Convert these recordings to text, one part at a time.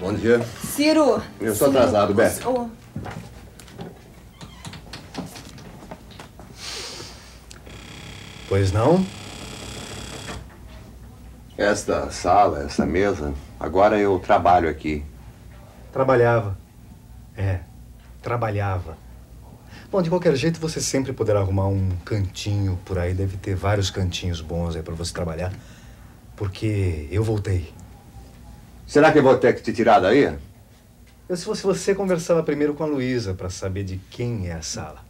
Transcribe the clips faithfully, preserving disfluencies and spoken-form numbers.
Bom dia. Ciro. Eu estou atrasado, Beth. Oh. Pois não? Esta sala, essa mesa, agora eu trabalho aqui. Trabalhava. É, trabalhava. Bom, de qualquer jeito, você sempre poderá arrumar um cantinho por aí. Deve ter vários cantinhos bons aí pra você trabalhar. Porque eu voltei. Será que eu vou ter que te tirar daí? Eu, se fosse você, conversava primeiro com a Luísa pra saber de quem é a sala.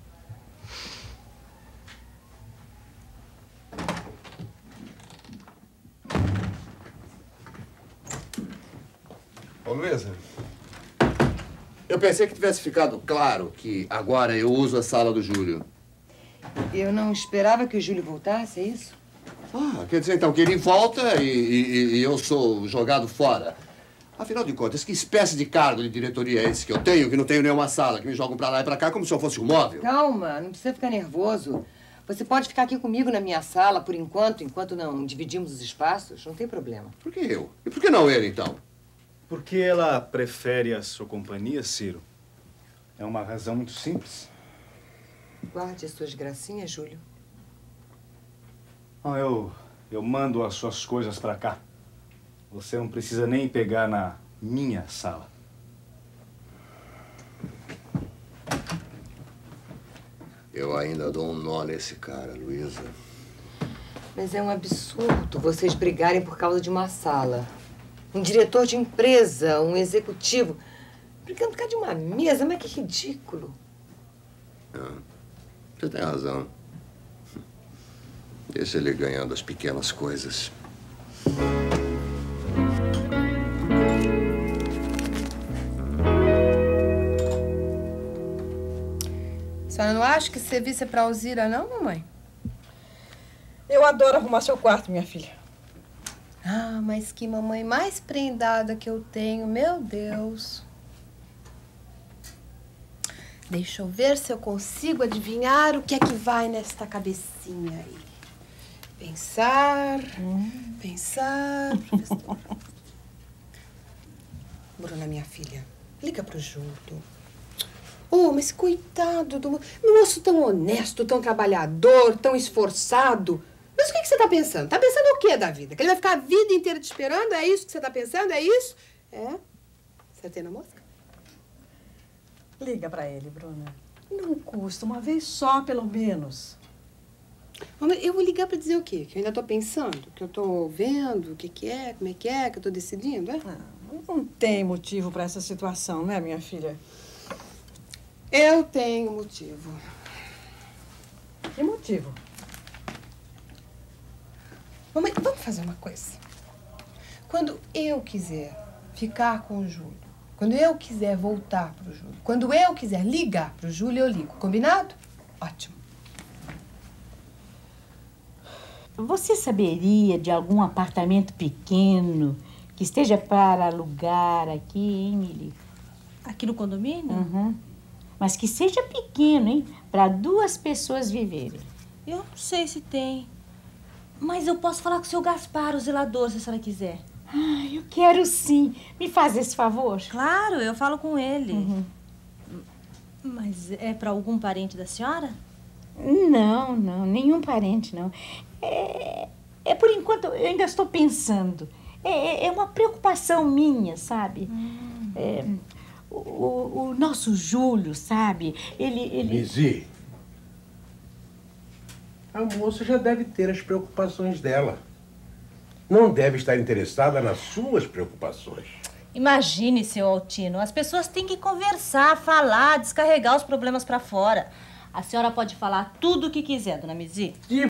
Ô, Luísa, eu pensei que tivesse ficado claro que agora eu uso a sala do Júlio. Eu não esperava que o Júlio voltasse, é isso? Ah, quer dizer então que ele volta e, e, e eu sou jogado fora. Afinal de contas, que espécie de cargo de diretoria é esse que eu tenho, que não tenho nenhuma sala, que me jogam pra lá e pra cá como se eu fosse um móvel? Calma, não precisa ficar nervoso. Você pode ficar aqui comigo na minha sala por enquanto, enquanto não dividimos os espaços, não tem problema. Por que eu? E por que não ele, então? Porque ela prefere a sua companhia, Ciro. É uma razão muito simples. Guarde as suas gracinhas, Júlio. Bom, eu, eu mando as suas coisas pra cá. Você não precisa nem pegar na minha sala. Eu ainda dou um nó nesse cara, Luísa. Mas é um absurdo vocês brigarem por causa de uma sala. Um diretor de empresa, um executivo, brigando por causa de uma mesa, mas que ridículo. Ah, você tem razão. Deixa ele ganhando as pequenas coisas. A senhora não acha que serviço é pra Alzira, não, mamãe? Eu adoro arrumar seu quarto, minha filha. Ah, mas que mamãe mais prendada que eu tenho, meu Deus. Deixa eu ver se eu consigo adivinhar o que é que vai nesta cabecinha aí. Pensar, hum. pensar, professor. Bruna, minha filha, liga pro Júlio. Oh, mas coitado do moço tão honesto, tão trabalhador, tão esforçado. Mas o que, que você tá pensando? Tá pensando o quê da vida? Que ele vai ficar a vida inteira te esperando? É isso que você tá pensando? É isso? É? Acertei na mosca? Liga pra ele, Bruna. Não custa, uma vez só, pelo menos. Mamãe, eu vou ligar pra dizer o quê? Que eu ainda tô pensando? Que eu tô vendo o que que é, como é que é, que eu tô decidindo, é? Ah, não tem motivo pra essa situação, né, minha filha? Eu tenho motivo. Que motivo? Mamãe, vamos fazer uma coisa. Quando eu quiser ficar com o Júlio, quando eu quiser voltar pro Júlio, quando eu quiser ligar pro Júlio, eu ligo. Combinado? Ótimo. Você saberia de algum apartamento pequeno que esteja para alugar aqui, hein, Mili? Aqui no condomínio? Uhum. Mas que seja pequeno, hein? Para duas pessoas viverem. Eu não sei se tem. Mas eu posso falar com o seu Gaspar, o zelador, se a senhora quiser. Ah, eu quero sim. Me faz esse favor? Claro, eu falo com ele. Uhum. Mas é para algum parente da senhora? Não, não. Nenhum parente, não. É, é por enquanto, eu ainda estou pensando. É, é uma preocupação minha, sabe? Hum. É, o, o nosso Júlio, sabe? Ele... ele... Mizi, a moça já deve ter as preocupações dela. Não deve estar interessada nas suas preocupações. Imagine, seu Altino, as pessoas têm que conversar, falar, descarregar os problemas para fora. A senhora pode falar tudo o que quiser, dona Mizi.